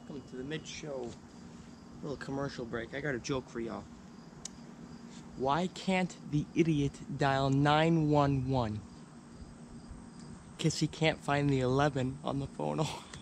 welcome to the mid-show little commercial break. I got a joke for y'all. Why can't the idiot dial 911? 'Cause he can't find the 11 on the phone.